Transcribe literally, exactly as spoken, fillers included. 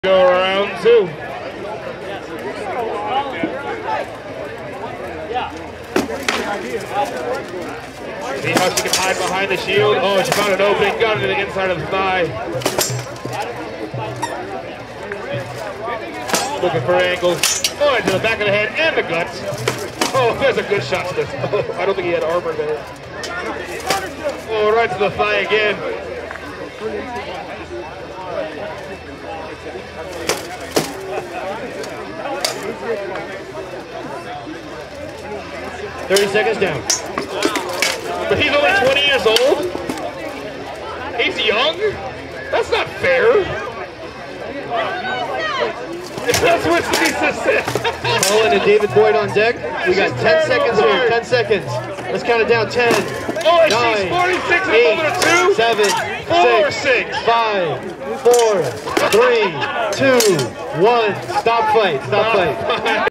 Go around two. See how she can hide behind the shield. Oh, she found an opening, got it to the inside of the thigh. Looking for angles. Oh, into the back of the head and the guts. Oh, there's a good shot to this. Oh, I don't think he had armor there. Oh, right to the thigh again. thirty seconds down. But he's only twenty years old? He's young? That's not fair. That's what needs to sit. Owen and David Boyd on deck. We got ten seconds here. ten seconds. Let's count it down. ten. Oh, and nine, she's forty-six and eight, a two. seven, Four, six, six. five, four, three, two, one. Stop fight. Stop fight.